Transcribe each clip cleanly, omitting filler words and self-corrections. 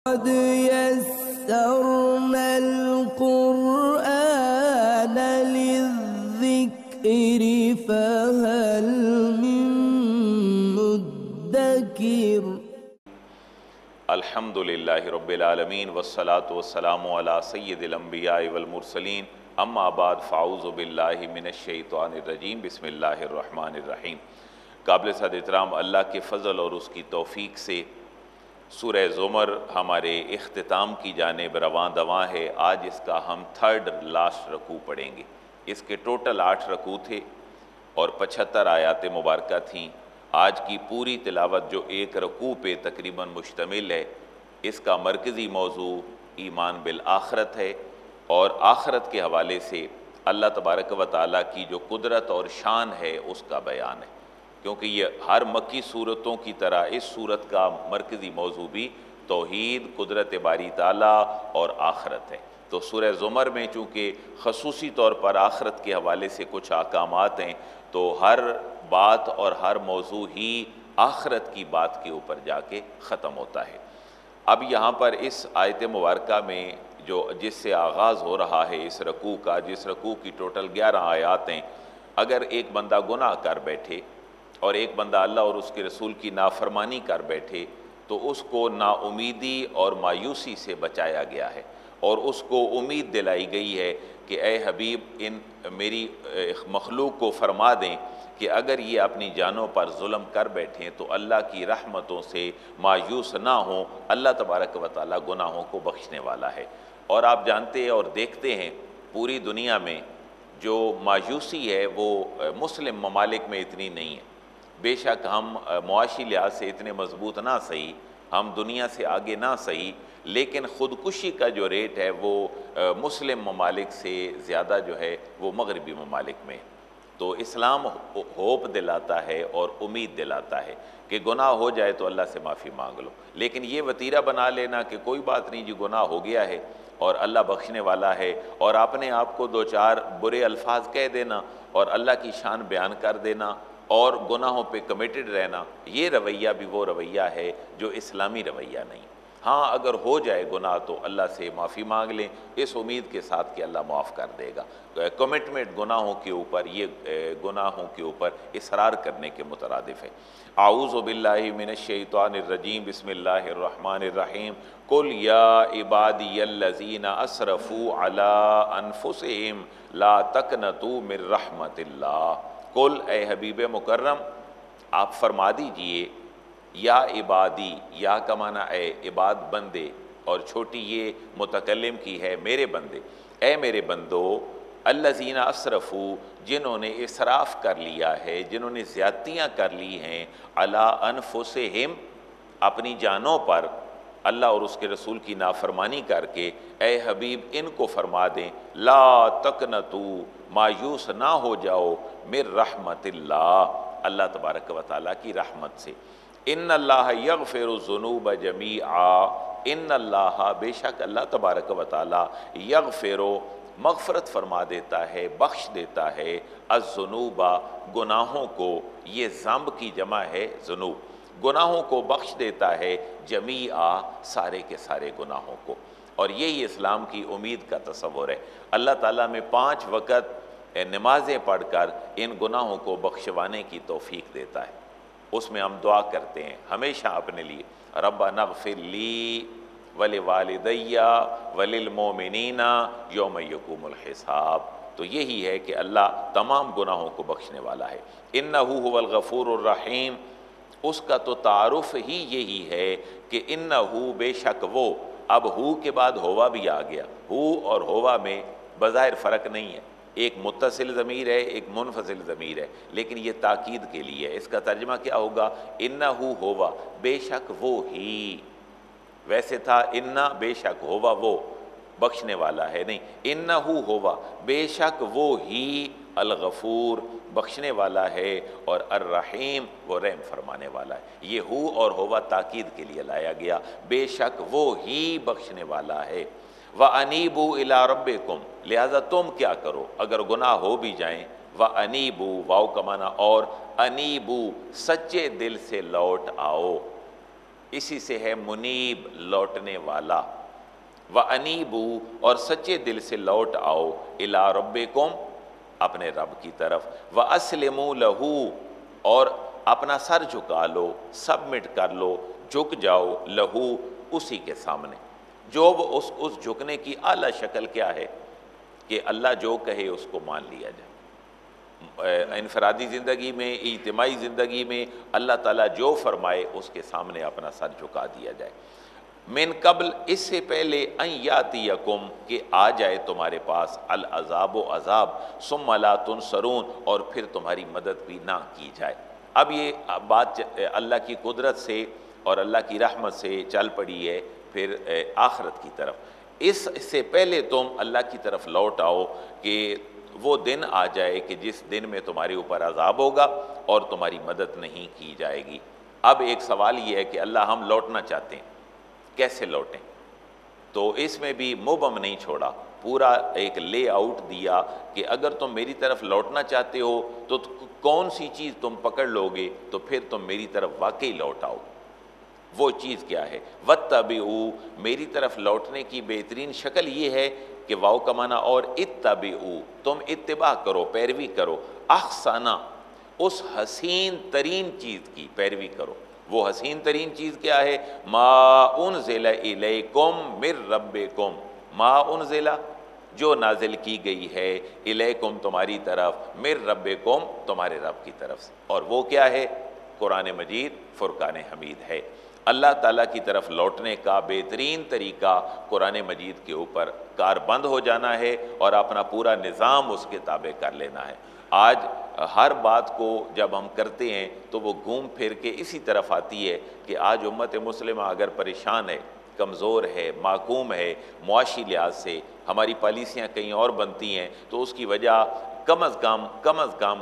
قد يسرنا القرآن للذكر فهل من مدكر الحمد للہ رب العالمین والصلاة والسلام علی سید الانبیاء والمرسلین اما بعد فاعوذ باللہ من الشیطان الرجیم بسم اللہ الرحمن الرحیم۔ قابل صد احترام اللہ کے فضل اور اس کی توفیق سے سورہ زمر ہمارے اختتام کی جانب رواں دواں ہے۔ آج اس کا ہم تھرڈ لاسٹ رکوع پڑھیں گے۔ اس کے ٹوٹل 8 رکوع تھے اور 75 آیات مبارکہ تھیں۔ آج کی پوری تلاوت جو ایک رکوع پہ تقریباً مشتمل ہے، اس کا مرکزی موضوع ایمان بالآخرت ہے اور آخرت کے حوالے سے اللہ تبارک و تعالیٰ کی جو قدرت اور شان ہے اس کا بیان ہے، کیونکہ یہ ہر مکی صورتوں کی طرح اس صورت کا مرکزی موضوع بھی توحید، قدرت باری تعالیٰ اور آخرت ہے۔ تو سورہ زمر میں چونکہ خصوصی طور پر آخرت کے حوالے سے کچھ احکامات ہیں، تو ہر بات اور ہر موضوع ہی آخرت کی بات کے اوپر جا کے ختم ہوتا ہے۔ اب یہاں پر اس آیت مبارکہ میں جس سے آغاز ہو رہا ہے اس رکوع کا، جس رکوع کی ٹوٹل 11 آیات ہیں، اگر ایک بندہ گناہ کر بیٹھے اور ایک بندہ اللہ اور اس کے رسول کی نافرمانی کر بیٹھے تو اس کو نا امیدی اور مایوسی سے بچایا گیا ہے، اور اس کو امید دلائی گئی ہے کہ اے حبیب میری مخلوق کو فرما دیں کہ اگر یہ اپنی جانوں پر ظلم کر بیٹھیں تو اللہ کی رحمتوں سے مایوس نہ ہوں، اللہ تبارک و تعالیٰ گناہوں کو بخشنے والا ہے۔ اور آپ جانتے ہیں اور دیکھتے ہیں پوری دنیا میں جو مایوسی ہے وہ مسلم ممالک میں اتنی نہیں ہے۔ بے شک ہم معاشی لحاظ سے اتنے مضبوط نہ صحیح، ہم دنیا سے آگے نہ صحیح، لیکن خودکشی کا جو ریٹ ہے وہ مسلم ممالک سے زیادہ جو ہے وہ مغربی ممالک میں ہے۔ تو اسلام ہوپ دلاتا ہے اور امید دلاتا ہے کہ گناہ ہو جائے تو اللہ سے معافی مانگ لو، لیکن یہ وتیرہ بنا لینا کہ کوئی بات نہیں جی گناہ ہو گیا ہے اور اللہ بخشنے والا ہے، اور اپنے آپ کو 2-4 برے الفاظ کہہ دینا اور اللہ کی شان بیان کر دینا اور گناہوں پہ کمیٹڈ رہنا، یہ رویہ بھی وہ رویہ ہے جو اسلامی رویہ نہیں۔ ہاں اگر ہو جائے گناہ تو اللہ سے معافی مانگ لیں اس امید کے ساتھ کہ اللہ معاف کر دے گا۔ کمٹمنٹ گناہوں کے اوپر، یہ گناہوں کے اوپر اصرار کرنے کے مترادف ہے۔ اعوذ باللہ من الشیطان الرجیم بسم اللہ الرحمن الرحیم۔ قل یا عبادی الذین اسرفوا علی انفسہم لا تقنطوا من رحمت اللہ۔ قل اے حبیب مکرم آپ فرما دیجئے، یا عبادی، یا کا معنی اے عباد بندے، اور چھوٹی یہ متکلم کی ہے میرے بندے، اے میرے بندو، الذین اسرفوا جنہوں نے اسراف کر لیا ہے، جنہوں نے زیادتیاں کر لی ہیں، علی انفسہم اپنی جانوں پر، اللہ اور اس کے رسول کی نافرمانی کر کے، اے حبیب ان کو فرما دیں لا تقنطوا مایوس نہ ہو جاؤ من رحمت اللہ، اللہ تبارک و تعالیٰ کی رحمت سے۔ ان اللہ یغفر الذنوب جمیعا، ان اللہ بے شک اللہ تبارک و تعالیٰ یغفر مغفرت فرما دیتا ہے، بخش دیتا ہے، الذنوب گناہوں کو، یہ ذنب کی جمع ہے ذنوب، گناہوں کو بخش دیتا ہے، جمیعا سارے کے سارے گناہوں کو۔ اور یہی اسلام کی امید کا تصور ہے۔ اللہ تعالیٰ میں 5 وقت نمازیں پڑھ کر ان گناہوں کو بخشوانے کی توفیق دیتا ہے۔ اس میں ہم دعا کرتے ہیں ہمیشہ اپنے لیے، ربنا اغفر لی ولوالدی وللمؤمنین یوم یقوم الحساب۔ تو یہی ہے کہ اللہ تمام گناہوں کو بخشنے والا ہے۔ انہ هو الغفور الرحیم، اس کا تو تعارف ہی یہی ہے کہ انہ بے شک وہ، اب ہو کے بعد ہوا بھی آ گیا، ہو اور ہوا میں بظاہر فرق نہیں ہے، ایک متصل ضمیر ہے ایک منفصل ضمیر ہے، لیکن یہ تاکید کے لیے ہے۔ اس کا ترجمہ کیا ہوگا؟ انہو ہوا بے شک وہ ہی، ویسے تھا انہ بے شک ہوا وہ بخشنے والا ہے، نہیں، انہو ہوا بے شک وہ ہی، الغفور بخشنے والا ہے، اور الرحیم وہ رحم فرمانے والا ہے۔ یہ ہو اور ہوا تاکید کے لیے لایا گیا، بے شک وہ ہی بخشنے والا ہے۔ وَأَنِيبُوا إِلَىٰ رَبِّكُمْ، لہذا تم کیا کرو اگر گناہ ہو بھی جائیں، وَأَنِيبُوا واو کا معنی اور، انیبو سچے دل سے لوٹ آؤ، اسی سے ہے منیب، لوٹنے والا۔ وَأَنِيبُوا، اور سچے دل سے لوٹ آؤ، إِلَىٰ رَبِّكُمْ، اپنے رب کی طرف، وَأَسْلِمُوا لَهُ، اور اپنا سر جھکا لو، سبمٹ کر لو، جھک جاؤ، لہو، اسی کے سامنے۔ جو وہ اس جھکنے کی اعلیٰ شکل کیا ہے کہ اللہ جو کہے اس کو مان لیا جائے۔ انفرادی زندگی میں، اجتماعی زندگی میں اللہ تعالیٰ جو فرمائے اس کے سامنے اپنا سر جھکا دیا جائے۔ من قبل، اس سے پہلے، ان یاتیکم، کہ آ جائے تمہارے پاس، العذاب، و عذاب، ثم لا تنصرون، اور پھر تمہاری مدد بھی نہ کی جائے۔ اب یہ بات اللہ کی قدرت سے اور اللہ کی رحمت سے چل پڑی ہے پھر آخرت کی طرف۔ اس سے پہلے تم اللہ کی طرف لوٹ آؤ کہ وہ دن آ جائے کہ جس دن میں تمہارے اوپر عذاب ہوگا اور تمہاری مدد نہیں کی جائے گی۔ اب ایک سوال یہ ہے کہ اللہ ہم لوٹنا چاہتے ہیں، کیسے لوٹیں؟ تو اس میں بھی مبہم نہیں چھوڑا، پورا ایک لے آؤٹ دیا کہ اگر تم میری طرف لوٹنا چاہتے ہو تو کون سی چیز تم پکڑ لو گے تو پھر تم میری طرف واقعی لوٹ آؤ۔ وہ چیز کیا ہے؟ وَاتَّبِعُوا، میری طرف لوٹنے کی بہترین شکل یہ ہے کہ واو کا معنی اور اتبعوا، تم اتباع کرو، پیروی کرو، احسنا، اس حسین ترین چیز کی پیروی کرو۔ وہ حسین ترین چیز کیا ہے؟ ما انزل الیکم من ربکم، ما انزل، جو نازل کی گئی ہے، الیکم، تمہاری طرف، من ربکم، تمہارے رب کی طرف سے، اور وہ کیا ہے؟ قرآن مجید، فرقان حمید ہے۔ اللہ تعالیٰ کی طرف لوٹنے کا بہترین طریقہ قرآن مجید کے اوپر کاربند ہو جانا ہے اور اپنا پورا نظام اس کے تابع کر لینا ہے۔ آج ہر بات کو جب ہم کرتے ہیں تو وہ گھوم پھر کے اسی طرف آتی ہے کہ آج امت مسلمہ اگر پریشان ہے، کمزور ہے، محکوم ہے، معاشی لحاظ سے ہماری پالیسیاں کہیں اور بنتی ہیں، تو اس کی وجہ کم از کم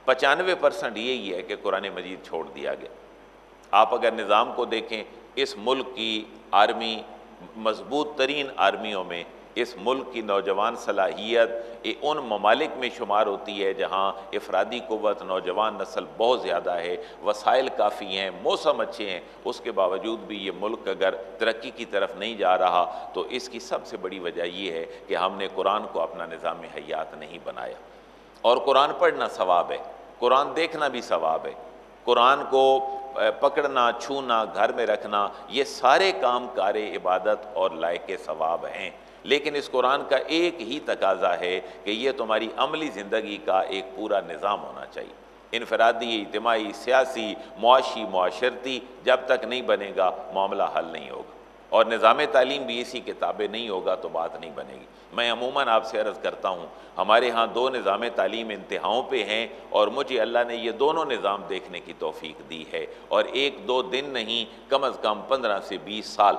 95% یہی ہے کہ قرآن مجید چھوڑ دیا گیا۔ آپ اگر نظام کو دیکھیں، اس ملک کی آرمی مضبوط ترین آرمیوں میں اس ملک کی نوجوان صلاحیت ان ممالک میں شمار ہوتی ہے جہاں افرادی قوت، نوجوان نسل بہت زیادہ ہے، وسائل کافی ہیں، موسم اچھے ہیں، اس کے باوجود بھی یہ ملک اگر ترقی کی طرف نہیں جا رہا تو اس کی سب سے بڑی وجہ یہ ہے کہ ہم نے قرآن کو اپنا نظام حیات نہیں بنایا۔ اور قرآن پڑھنا ثواب ہے، قرآن دیکھنا بھی ثواب ہے، قرآن کو پکڑنا، چھونا، گھر میں رکھنا، یہ سارے کام کار عبادت اور لائق ثواب ہیں، لیکن اس قرآن کا ایک ہی تقاضا ہے کہ یہ تمہاری عملی زندگی کا ایک پورا نظام ہونا چاہیے۔ انفرادی، اجتماعی، سیاسی، معاشی، معاشرتی جب تک نہیں بنے گا معاملہ حل نہیں ہوگا، اور نظام تعلیم بھی اسی کے تابع نہیں ہوگا تو بات نہیں بنے گی۔ میں عموماً آپ سے عرض کرتا ہوں، ہمارے ہاں 2 نظام تعلیم انتہاؤں پہ ہیں، اور مجھے اللہ نے یہ دونوں نظام دیکھنے کی توفیق دی ہے، اور 1-2 دن نہیں، کم از کم 15 سے 20 سال،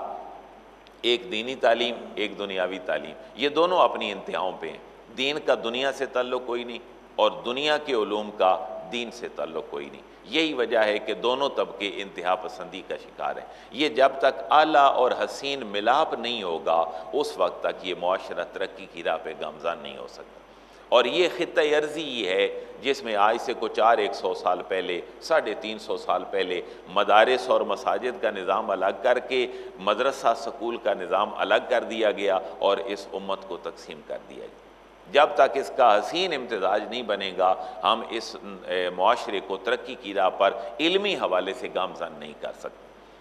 ایک دینی تعلیم، ایک دنیاوی تعلیم، یہ دونوں اپنی انتہاؤں پہ ہیں۔ دین کا دنیا سے تعلق کوئی نہیں، اور دنیا کے علوم کا دین سے تعلق کوئی نہیں۔ یہی وجہ ہے کہ دونوں طبقے انتہا پسندی کا شکار ہیں۔ یہ جب تک اعلیٰ اور حسین ملاپ نہیں ہوگا اس وقت تک یہ معاشرہ ترقی کی راہ پہ گامزن نہیں ہو سکتا۔ اور یہ خطہ ارضی ہی ہے جس میں آج سے کچھ 400 سال پہلے، 350 سال پہلے مدارس اور مساجد کا نظام الگ کر کے مدرسہ سکول کا نظام الگ کر دیا گیا اور اس امت کو تقسیم کر دیا گیا۔ جب تک اس کا حسین امتزاج نہیں بنے گا ہم اس معاشرے کو ترقی کی راہ پر علمی حوالے سے گامزن نہیں کر سکتے۔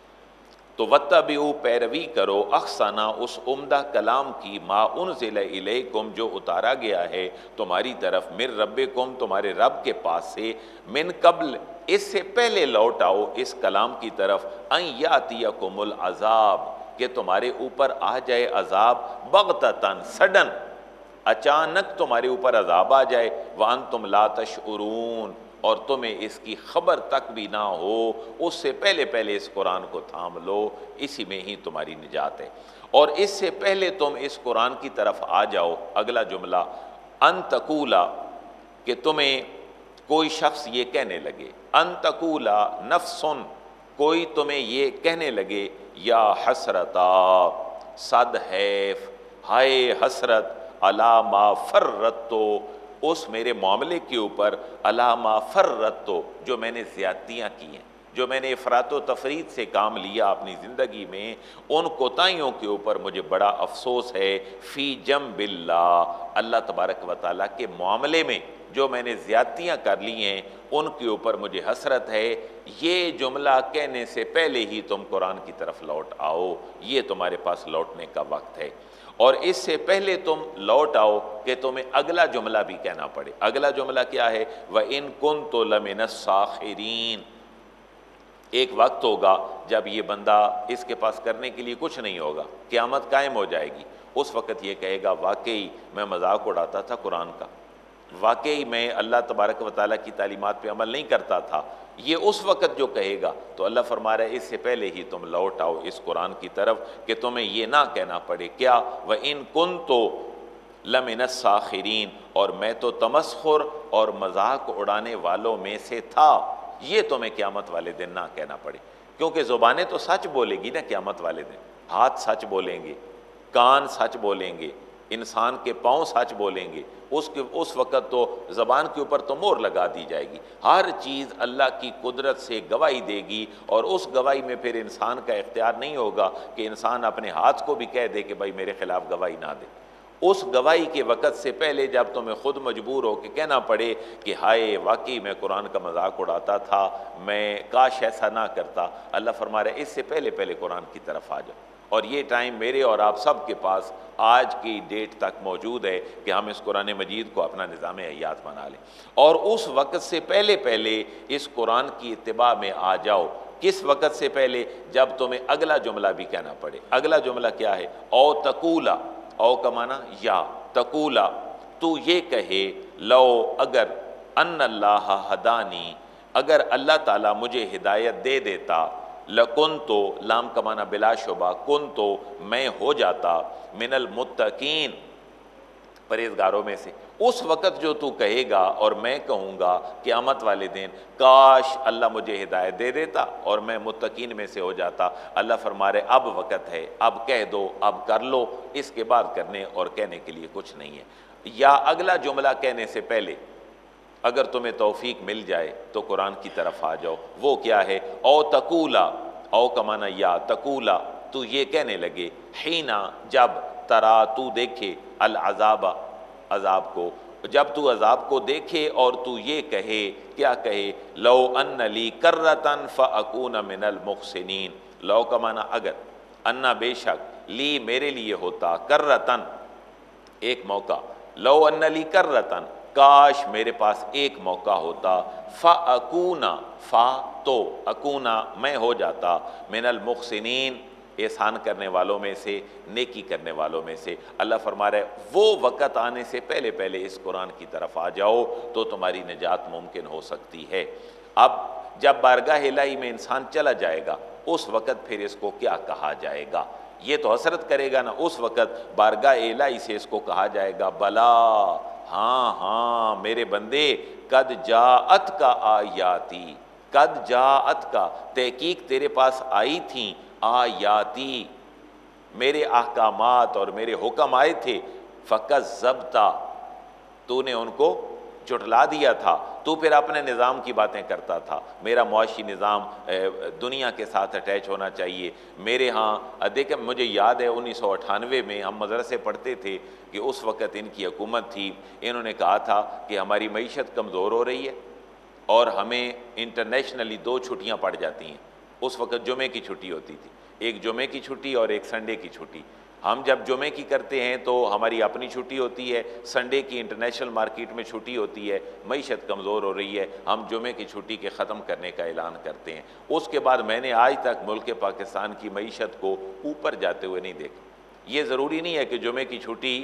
تو وَاتَّبِعُوا، پیروی کرو، احسنا، اس عمدہ کلام کی، ما انزل الیکم، جو اتارا گیا ہے تمہاری طرف، من ربکم، تمہارے رب کے پاس سے، من قبل، اس سے پہلے لوٹ آؤ اس کلام کی طرف، ان یاتیکم العذاب، کہ تمہارے اوپر آ جائے عذاب، بغتتاً، سڈن، اچانک تمہارے اوپر عذاب آ جائے، وَأَنْتُمْ لَا تَشْعُرُونَ، اور تمہیں اس کی خبر تک بھی نہ ہو، اس سے پہلے اس قرآن کو تھام لو، اسی میں ہی تمہاری نجات ہے۔ اور اس سے پہلے تم اس قرآن کی طرف آ جاؤ، اگلا جملہ، ان تقولا، کہ تمہیں کوئی شخص یہ کہنے لگے، ان تقولا نفسن، کوئی تمہیں یہ کہنے لگے، یا حسرتا، صد حیف، ہائے حسرت، علی ما فرطتو، اس میرے معاملے کے اوپر، علی ما فرطتو، جو میں نے زیادتیاں کی ہیں، جو میں نے افراط و تفریط سے کام لیا اپنی زندگی میں، ان کوتاہیوں کے اوپر مجھے بڑا افسوس ہے۔ فی جنب اللہ، اللہ تبارک و تعالیٰ کے معاملے میں جو میں نے زیادتیاں کر لی ہیں ان کے اوپر مجھے حسرت ہے۔ یہ جملہ کہنے سے پہلے ہی تم قرآن کی طرف لوٹ آؤ، یہ تمہارے پاس لوٹنے کا وقت ہے، اور اس سے پہلے تم لوٹ آؤ کہ تمہیں اگلا جملہ بھی کہنا پڑے۔ اگلا جملہ کیا ہے؟ وَإِن كُنتُ لَمِنَ الصَّاخِرِينَ۔ ایک وقت ہوگا جب یہ بندہ، اس کے پاس کرنے کے لیے کچھ نہیں ہوگا، قیامت قائم ہو جائے گی، اس وقت یہ کہے گا واقعی میں مذاق اڑاتا تھا قرآن کا، واقعی میں اللہ تبارک و تعالیٰ کی تعلیمات پہ عمل نہیں کرتا تھا۔ یہ اس وقت جو کہے گا تو اللہ فرما رہا ہے اس سے پہلے ہی تم لوٹ آؤ اس قرآن کی طرف کہ تمہیں یہ نہ کہنا پڑے کیا، وَإِن كُنتُ لَمِنَ السَّاخِرِينَ، اور میں تو تمسخر اور مذاق اڑانے والوں میں سے تھا، یہ تمہیں قیامت والے دن نہ کہنا پڑے، کیونکہ زبانیں تو سچ بولے گی نا قیامت والے دن، ہاتھ سچ بولیں گے، کان سچ بولیں گے، انسان کے پاؤں سچ بولیں گے، اس وقت تو زبان کے اوپر تو مہر لگا دی جائے گی، ہر چیز اللہ کی قدرت سے گواہی دے گی، اور اس گواہی میں پھر انسان کا اختیار نہیں ہوگا کہ انسان اپنے ہاتھ کو بھی کہہ دے کہ بھائی میرے خلاف گواہی نہ دے۔ اس گواہی کے وقت سے پہلے جب تمہیں خود مجبور ہو کہ کہنا پڑے کہ ہائے واقعی میں قرآن کا مذاق اڑاتا تھا، میں کاش ایسا نہ کرتا، اللہ فرما رہا ہے اس سے پہلے قرآن کی طرف آ جاؤ، اور یہ ٹائم میرے اور آپ سب کے پاس آج کی ڈیٹ تک موجود ہے کہ ہم اس قرآن مجید کو اپنا نظام حیات بنا لیں، اور اس وقت سے پہلے اس قرآن کی اتباع میں آ جاؤ۔ کس وقت سے پہلے؟ جب تمہیں اگلا جملہ بھی کہنا پڑے۔ اگلا جملہ کیا ہے؟ او تقولا، او کا معنی یا، تقولا تو یہ کہے، لو اگر، ان اللہ ہدانی، اگر اللہ تعالیٰ مجھے ہدایت دے دیتا، لکنتو، لام کا معنی بلا شبہ، کنتو میں ہو جاتا، من المتقین پرہیزگاروں میں سے۔ اس وقت جو تو کہے گا اور میں کہوں گا قیامت والے دن کاش اللہ مجھے ہدایت دے دیتا اور میں متقین میں سے ہو جاتا، اللہ فرما رہے اب وقت ہے، اب کہہ دو، اب کر لو، اس کے بعد کرنے اور کہنے کے لیے کچھ نہیں ہے۔ یا اگلا جملہ کہنے سے پہلے اگر تمہیں توفیق مل جائے تو قرآن کی طرف آ جاؤ، وہ کیا ہے؟ او تقولا، او کا معنی یا، تقولا تو یہ کہنے لگے، حینا جب، ترا تو دیکھے، العذاب عذاب کو، جب تو عذاب کو دیکھے اور تو یہ کہے، کیا کہے؟ لو ان لی کرتن فاکون من المحسنین، لو کا معنی اگر، انا بے شک، لی میرے لیے ہوتا، کرتن ایک موقع، لو ان لی کرتن کاش میرے پاس ایک موقع ہوتا، فاکونا، فا تو، اکونا میں ہو جاتا، من المحسنین احسان کرنے والوں میں سے، نیکی کرنے والوں میں سے۔ اللہ فرما رہا ہے وہ وقت آنے سے پہلے اس قرآن کی طرف آ جاؤ تو تمہاری نجات ممکن ہو سکتی ہے۔ اب جب بارگاہ الہی میں انسان چلا جائے گا اس وقت پھر اس کو کیا کہا جائے گا؟ یہ تو حسرت کرے گا نا، اس وقت بارگاہ الہی سے اس کو کہا جائے گا، بلا، ہاں میرے بندے، قد جاءت کا آیاتی، قد جاءت کا تحقیق تیرے پاس آئی تھیں، آیاتی میرے احکامات اور میرے حکم آئے تھے، فکذبتا تو نے ان کو جھٹلا دیا تھا، تو پھر اپنے نظام کی باتیں کرتا تھا، میرا معاشی نظام دنیا کے ساتھ اٹیچ ہونا چاہیے، میرے ہاں دیکھیں مجھے یاد ہے 1998 میں ہم مدرسے پڑھتے تھے کہ اس وقت ان کی حکومت تھی، انہوں نے کہا تھا کہ ہماری معیشت کمزور ہو رہی ہے اور ہمیں انٹرنیشنلی 2 چھٹیاں پڑ جاتی ہیں، اس وقت جمعے کی چھٹی ہوتی تھی، ایک جمعے کی چھٹی اور ایک سنڈے کی چھٹی، ہم جب جمعے کی کرتے ہیں تو ہماری اپنی چھٹی ہوتی ہے، سنڈے کی انٹرنیشنل مارکیٹ میں چھٹی ہوتی ہے، معیشت کمزور ہو رہی ہے، ہم جمعے کی چھٹی کے ختم کرنے کا اعلان کرتے ہیں۔ اس کے بعد میں نے آج تک ملک پاکستان کی معیشت کو اوپر جاتے ہوئے نہیں دیکھا۔ یہ ضروری نہیں ہے کہ جمعے کی چھٹی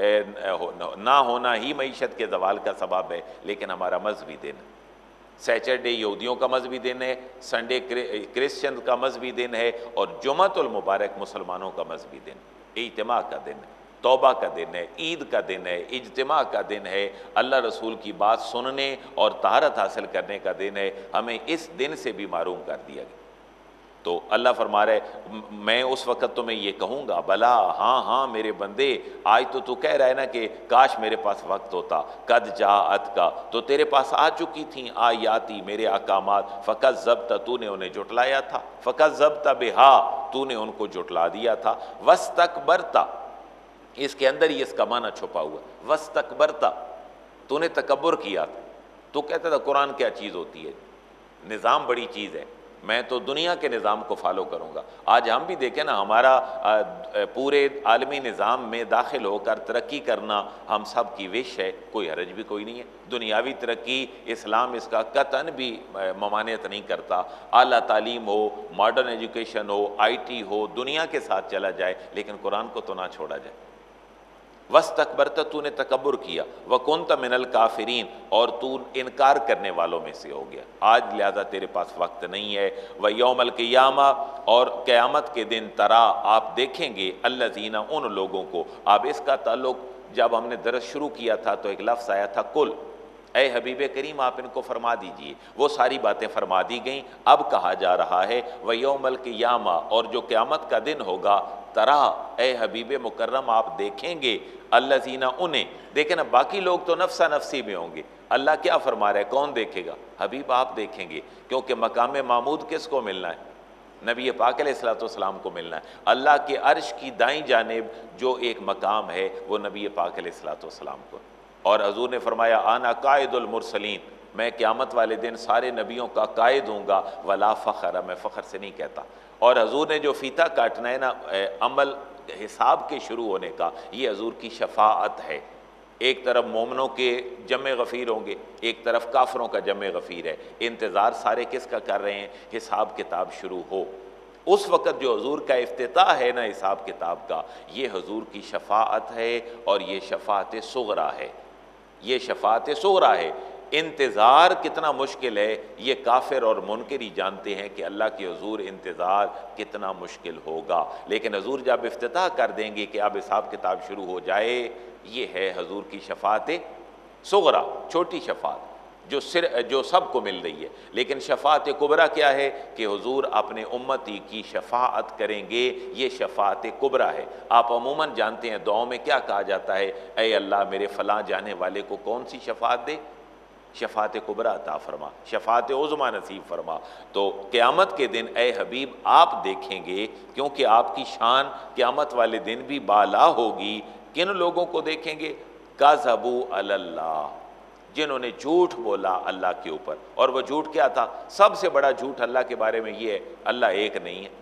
نہ ہونا ہی معیشت کے زوال کا سبب ہے، لیکن ہمارا مذہبی دن، سیچرڈے یہودیوں کا مذہبی دن ہے، سنڈے کرسچن کا مذہبی دن ہے، اور جمعۃ المبارک مسلمانوں کا مذہبی دن، اجتماع کا دن ہے، توبہ کا دن ہے، عید کا دن ہے، اجتماع کا دن ہے، اللہ رسول کی بات سننے اور طہارت حاصل کرنے کا دن ہے۔ ہمیں اس دن سے بھی محروم کر دیا گیا۔ تو اللہ فرما رہا ہے میں اس وقت تمہیں یہ کہوں گا بلا ہاں ہاں میرے بندے، آج تو کہہ رہا ہے نا کہ کاش میرے پاس وقت ہوتا، قد جاءت کا تو تیرے پاس آ چکی تھیں آیاتی میرے احکامات، فکذبت تو نے انہیں جھٹلایا تھا، فکذبت بہا تو نے ان کو جھٹلا دیا تھا، واستکبرت اس کے اندر ہی اس کا معنی چھپا ہوا، واستکبرت تو نے تکبر کیا تھا، تو کہتا تھا قرآن کیا چیز ہوتی ہے، نظام بڑی چیز ہے، میں تو دنیا کے نظام کو فالو کروں گا۔ آج ہم بھی دیکھیں نا، ہمارا پورے عالمی نظام میں داخل ہو کر ترقی کرنا ہم سب کی وش ہے، کوئی حرج بھی کوئی نہیں ہے، دنیاوی ترقی اسلام اس کا قطعاً بھی ممانعت نہیں کرتا، اعلیٰ تعلیم ہو، ماڈرن ایجوکیشن ہو، آئی ٹی ہو، دنیا کے ساتھ چلا جائے، لیکن قرآن کو تو نہ چھوڑا جائے۔ واستکبرت تو نے تکبر کیا، وکنت من الکافرین اور تو انکار کرنے والوں میں سے ہو گیا، آج لہذا تیرے پاس وقت نہیں ہے۔ ویوم القیامہ اور قیامت کے دن ترا آپ دیکھیں گے الذین ان لوگوں کو، اب اس کا تعلق جب ہم نے درس شروع کیا تھا تو ایک لفظ آیا تھا کل، اے حبیب کریم آپ ان کو فرما دیجئے، وہ ساری باتیں فرما دی گئیں، اب کہا جا رہا ہے ویوم القیامہ اور جو قیامت کا دن ہوگا، ترا اے حبیب مکرم آپ دیکھیں گے الذین انہیں، دیکھیں نا باقی لوگ تو نفسا نفسی میں ہوں گے، اللہ کیا فرما رہا ہے کون دیکھے گا؟ حبیب آپ دیکھیں گے، کیونکہ مقام محمود کس کو ملنا ہے؟ نبی پاک علیہ السلام کو ملنا ہے۔ اللہ کے عرش کی دائیں جانب جو ایک مقام ہے وہ نبی پاک علیہ السلام کو، اور حضور نے فرمایا آنا قائد المرسلین، میں قیامت والے دن سارے نبیوں کا قائد ہوں گا، ولا فخر، میں فخر سے نہیں کہتا۔ اور حضور نے جو فیتہ کاٹنا ہے نا عمل حساب کے شروع ہونے کا، یہ حضور کی شفاعت ہے، ایک طرف مومنوں کے جمع غفیر ہوں گے، ایک طرف کافروں کا جمع غفیر ہے، انتظار سارے کس کا کر رہے ہیں؟ حساب کتاب شروع ہو، اس وقت جو حضور کا افتتاح ہے نا حساب کتاب کا، یہ حضور کی شفاعت ہے، اور یہ شفاعت صغریٰ ہے، یہ شفاعت صغریٰ ہے۔ انتظار کتنا مشکل ہے یہ کافر اور منکر ہی جانتے ہیں کہ اللہ کے حضور انتظار کتنا مشکل ہوگا، لیکن حضور جب افتتاح کر دیں گے کہ اب حساب کتاب شروع ہو جائے، یہ ہے حضور کی شفاعت صغریٰ، چھوٹی شفاعت جو سب کو مل رہی ہے۔ لیکن شفاعت کبریٰ کیا ہے کہ حضور اپنے امتی کی شفاعت کریں گے، یہ شفاعت کبریٰ ہے۔ آپ عموماً جانتے ہیں دعاؤں میں کیا کہا جاتا ہے، اے اللہ میرے فلاں جانے والے کو کون سی شفاعت دے؟ شفاعت کبریٰ عطا فرما، شفاعت عظمیٰ نصیب فرما۔ تو قیامت کے دن اے حبیب آپ دیکھیں گے، کیونکہ آپ کی شان قیامت والے دن بھی بالا ہوگی۔ کن لوگوں کو دیکھیں گے؟ کذبوا علی اللہ، جنہوں نے جھوٹ بولا اللہ کے اوپر، اور وہ جھوٹ کیا تھا؟ سب سے بڑا جھوٹ اللہ کے بارے میں یہ ہے اللہ ایک نہیں ہے۔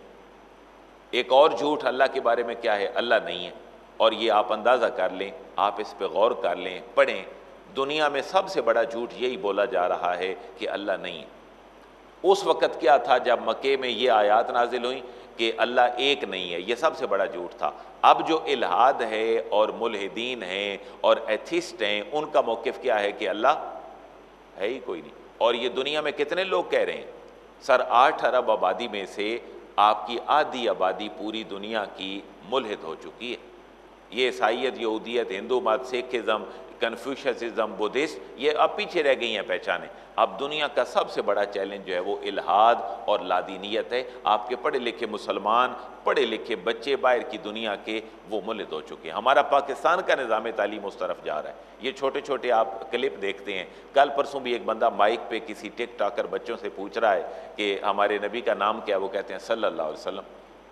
ایک اور جھوٹ اللہ کے بارے میں کیا ہے؟ اللہ نہیں ہے۔ اور یہ آپ اندازہ کر لیں، آپ اس پہ غور کر لیں، پڑھیں، دنیا میں سب سے بڑا جھوٹ یہی بولا جا رہا ہے کہ اللہ نہیں ہے۔ اس وقت کیا تھا جب مکے میں یہ آیات نازل ہوئیں کہ اللہ ایک نہیں ہے، یہ سب سے بڑا جھوٹ تھا۔ اب جو الحاد ہے اور ملحدین ہیں اور ایتھسٹ ہیں، ان کا موقف کیا ہے کہ اللہ ہے ہی کوئی نہیں۔ اور یہ دنیا میں کتنے لوگ کہہ رہے ہیں؟ 8 ارب آبادی میں سے آپ کی آدھی آبادی پوری دنیا کی ملحد ہو چکی ہے۔ یہ عیسائیت، یہودیت، ہندو مت، سکھزم، کنفیوشسزم، بدھسٹ، یہ اب پیچھے رہ گئی ہیں پہچانے۔ اب دنیا کا سب سے بڑا چیلنج جو ہے وہ الحاد اور لادینیت ہے۔ آپ کے پڑھے لکھے مسلمان، پڑھے لکھے بچے باہر کی دنیا کے وہ ملحد ہو چکے ہیں۔ ہمارا پاکستان کا نظام تعلیم اس طرف جا رہا ہے۔ یہ چھوٹے چھوٹے آپ کلپ دیکھتے ہیں، کل پرسوں بھی ایک بندہ مائک پہ کسی ٹک ٹاکر بچوں سے پوچھ رہا ہے کہ ہمارے نبی کا نام کیا ہے؟ وہ کہتے ہیں صلی اللہ علیہ وسلم۔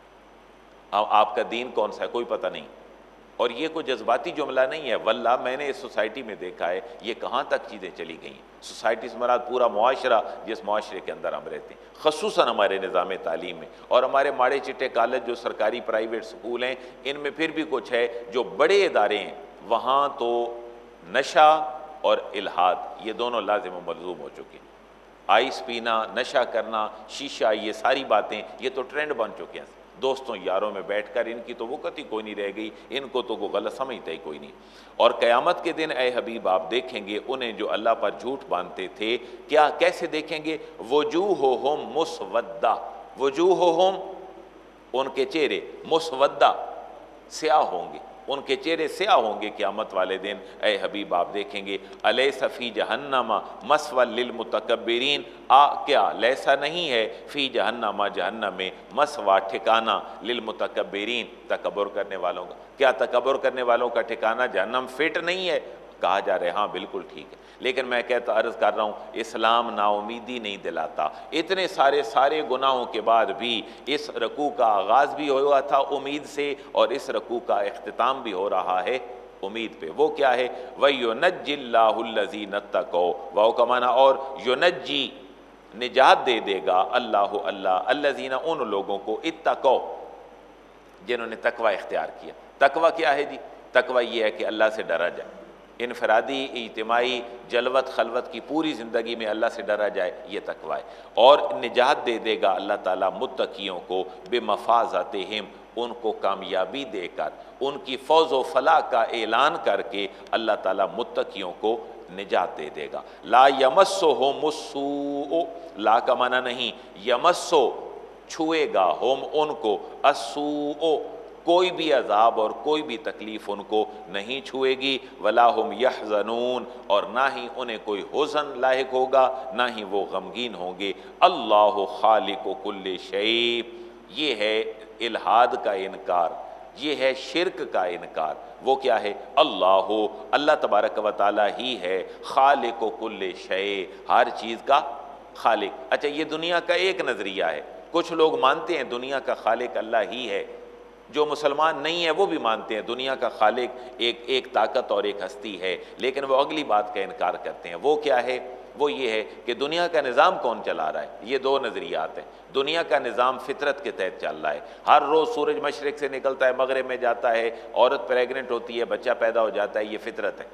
آپ کا دین کون سا ہے؟ کوئی پتہ نہیں۔ اور یہ کوئی جذباتی جملہ نہیں ہے، واللہ میں نے اس سوسائٹی میں دیکھا ہے یہ کہاں تک چیزیں چلی گئی ہیں۔ سوسائٹی سے مراد پورا معاشرہ، جس معاشرے کے اندر ہم رہتے ہیں، خصوصاً ہمارے نظام تعلیم میں، اور ہمارے ماڑے چٹے کالج جو سرکاری پرائیویٹ سکول ہیں، ان میں پھر بھی کچھ ہے۔ جو بڑے ادارے ہیں وہاں تو نشہ اور الحاد یہ دونوں لازم و ملزوم ہو چکے ہیں۔ آئس پینا، نشہ کرنا، شیشہ، یہ ساری باتیں یہ تو ٹرینڈ بن چکے ہیں۔ دوستوں یاروں میں بیٹھ کر ان کی تو وقت ہی کوئی نہیں رہ گئی، ان کو تو کوئی غلط سمجھتا ہی کوئی نہیں۔ اور قیامت کے دن اے حبیب آپ دیکھیں گے انہیں جو اللہ پر جھوٹ باندھتے تھے، کیا کیسے دیکھیں گے؟ وجوہہم مسودہ، وجوہہم ان کے چہرے، مسودہ سیاہ ہوں گے، ان کے چہرے سیاہ ہوں گے قیامت والے دن۔ اے حبیب آپ دیکھیں گے الیس فی جہنم مثوی للمتکبرین، کیا لیسا نہیں ہے فی جہنم جہنم میں مثوی ٹھکانہ للمتکبرین تکبر کرنے والوں کا، کیا تکبر کرنے والوں کا ٹھکانہ جہنم فٹ نہیں ہے؟ کہا جا رہا ہے ہاں بالکل ٹھیک ہے، لیکن میں عرض کر رہا ہوں اسلام نا امیدی نہیں دلاتا۔ اتنے سارے گناہوں کے بعد بھی اس رکوع کا آغاز بھی ہوا تھا امید سے، اور اس رکوع کا اختتام بھی ہو رہا ہے امید پہ۔ وہ کیا ہے؟ وَيُنَجِّ اللَّهُ الَّذِينَ اتَّقَوْا، واو کا معنی اور یونجی نجات دے دے گا اللہ الذین ان لوگوں کو اتقوا جنہوں نے تقوی اختیار کیا۔ تقوی کیا ہے جی؟ تقوی یہ ہے کہ اللہ سے ڈرا جائے، انفرادی اجتماعی جلوت خلوت کی پوری زندگی میں اللہ سے ڈرا جائے، یہ تقوی ہے۔ اور نجات دے دے گا اللہ تعالیٰ متقیوں کو بمفازتہم، ان کو کامیابی دے کر، ان کی فوز و فلاح کا اعلان کر کے اللہ تعالیٰ متقیوں کو نجات دے دے گا۔ لا یمسہم السوء، لا کا معنی نہیں، یمسو چھوئے گا، ہم ان کو، السوء کوئی بھی عذاب اور کوئی بھی تکلیف ان کو نہیں چھوئے گی، ولا ہم یحزنون، اور نہ ہی انہیں کوئی حزن لاحق ہوگا، نہ ہی وہ غمگین ہوں گے۔ اللہ خالق کل شیء، یہ ہے الحاد کا انکار، یہ ہے شرک کا انکار۔ وہ کیا ہے؟ اللہ تبارک و تعالی ہی ہے خالق کل شیء، ہر چیز کا خالق۔ اچھا یہ دنیا کا ایک نظریہ ہے، کچھ لوگ مانتے ہیں دنیا کا خالق اللہ ہی ہے، جو مسلمان نہیں ہے وہ بھی مانتے ہیں دنیا کا خالق ایک طاقت اور ایک ہستی ہے، لیکن وہ اگلی بات کا انکار کرتے ہیں۔ وہ کیا ہے؟ وہ یہ ہے کہ دنیا کا نظام کون چلا رہا ہے؟ یہ دو نظریات ہیں۔ دنیا کا نظام فطرت کے تحت چل رہا ہے، ہر روز سورج مشرق سے نکلتا ہے مغرب میں جاتا ہے، عورت پریگننٹ ہوتی ہے، بچہ پیدا ہو جاتا ہے، یہ فطرت ہے۔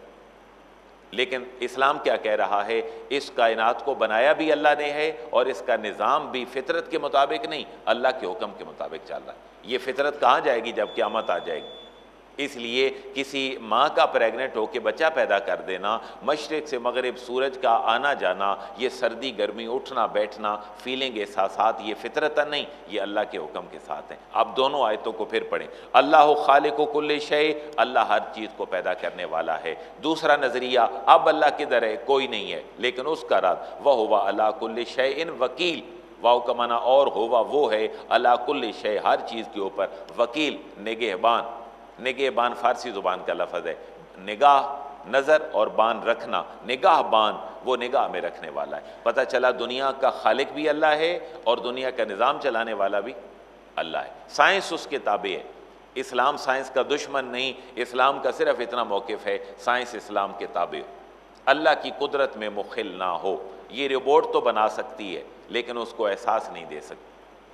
لیکن اسلام کیا کہہ رہا ہے؟ اس کائنات کو بنایا بھی اللہ نے ہے، اور اس کا نظام بھی فطرت کے مطابق نہیں، اللہ کے حکم کے مطابق چل رہا ہے۔ یہ فطرت کہاں جائے گی جب قیامت آ جائے گی؟ اس لیے کسی ماں کا پریگننٹ ہو کے بچہ پیدا کر دینا، مشرق سے مغرب سورج کا آنا جانا، یہ سردی گرمی اٹھنا بیٹھنا، فیلنگ احساسات، یہ فطرت نہیں، یہ اللہ کے حکم کے ساتھ ہیں۔ اب دونوں آیتوں کو پھر پڑھیں۔ اللہ خالق کل شیء، اللہ ہر چیز کو پیدا کرنے والا ہے۔ دوسرا نظریہ، اب اللہ کدھر ہے؟ کوئی نہیں ہے، لیکن اس کا رد وَهُوَ عَلَىٰ كُلِّ شَيْءٍ وَكِيلٌ، واو کا معنی اور ہوا، وہ ہے عَلَىٰ كُلِّ شَيْءٍ، ہر چیز کے اوپر، وکیل نگہبان۔ نگہبان فارسی زبان کا لفظ ہے، نگاہ نظر اور بان رکھنا، نگاہ بان، وہ نگاہ میں رکھنے والا ہے۔ پتہ چلا دنیا کا خالق بھی اللہ ہے اور دنیا کا نظام چلانے والا بھی اللہ ہے۔ سائنس اس کے تابع ہے، اسلام سائنس کا دشمن نہیں، اسلام کا صرف اتنا موقف ہے سائنس اسلام کے تابع ہو، اللہ کی قدرت میں مخل نہ ہو۔ یہ روبوٹ تو بنا سکتی ہے لیکن اس کو احساس نہیں دے سکتی،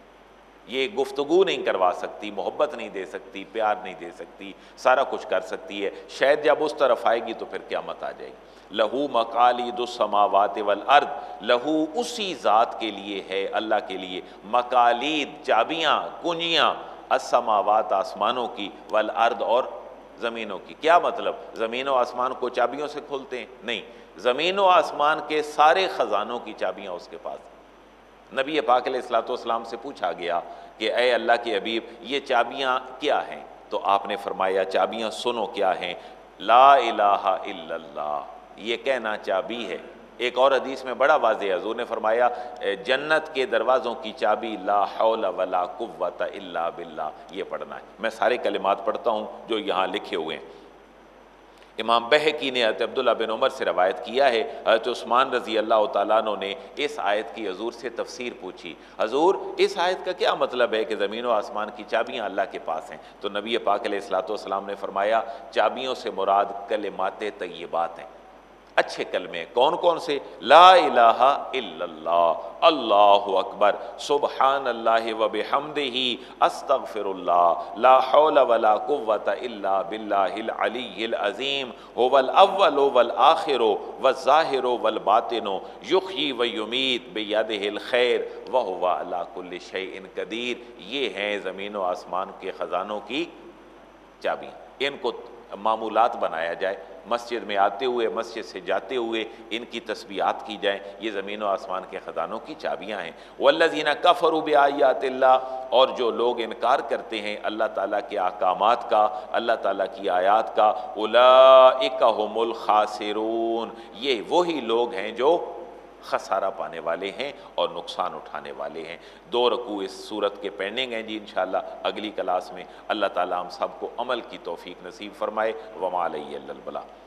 یہ گفتگو نہیں کروا سکتی، محبت نہیں دے سکتی، پیار نہیں دے سکتی، سارا کچھ کر سکتی ہے۔ شاید جب اس طرف آئے گی تو پھر قیامت آ جائے گی۔ لہو مقالید السماوات والارض، لہو اسی ذات کے لیے ہے، اللہ کے لیے، مقالید چابیاں کنجیاں، السماوات آسمانوں کی، والارض اور زمینوں کی۔ کیا مطلب؟ زمین و آسمان کو چابیوں سے کھولتے ہیں؟ نہیں، زمین و آسمان کے سارے خزانوں کی چابیاں اس کے پاس ہیں۔ نبی پاک علیہ السلام سے پوچھا گیا کہ اے اللہ کے حبیب یہ چابیاں کیا ہیں؟ تو آپ نے فرمایا چابیاں سنو کیا ہیں، لا الہ الا اللہ، یہ کہنا چابی ہے۔ ایک اور حدیث میں بڑا واضح ہے، حضور نے فرمایا جنت کے دروازوں کی چابی لا حول ولا قوت الا باللہ، یہ پڑھنا ہے۔ میں سارے کلمات پڑھتا ہوں جو یہاں لکھے ہوئے ہیں۔ امام بہقی نے حضرت عبداللہ بن عمر سے روایت کیا ہے، حضرت عثمان رضی اللہ تعالیٰ عنہ نے اس آیت کی حضور سے تفسیر پوچھی، حضور اس آیت کا کیا مطلب ہے کہ زمین و آسمان کی چابیاں اللہ کے پاس ہیں؟ تو نبی پاک علیہ السلام نے فرمایا چابیوں سے مراد کلمات طیبات ہیں، اچھے کلمے۔ کون کون سے؟ لا الہ الا اللہ، اللہ اکبر، سبحان اللہ وبحمدہ، استغفر اللہ، لا حول ولا قوت الا باللہ العلی العظیم، هو الاول والآخر والظاہر والباطن، یحیی ویمیت بیدہ الخیر وہو علی کل شیء قدیر۔ یہ ہیں زمین و آسمان کے خزانوں کی چابیاں۔ ان کو معمولات بنایا جائے، مسجد میں آتے ہوئے، مسجد سے جاتے ہوئے ان کی تسبیحات کی جائیں، یہ زمین و آسمان کے خزانوں کی چابیاں ہیں۔ والذین کفروا بآیات اللہ، اور جو لوگ انکار کرتے ہیں اللہ تعالیٰ کے احکامات کا، اللہ تعالیٰ کی آیات کا، اولئک ھم الخاسرون، یہ وہی لوگ ہیں جو خسارہ پانے والے ہیں اور نقصان اٹھانے والے ہیں۔ 2 رکوع اس سورت کے پینڈنگ ہیں جی، انشاءاللہ اگلی کلاس میں اللہ تعالیٰ ہم سب کو عمل کی توفیق نصیب فرمائے۔ وما علیہ الا البلاغ۔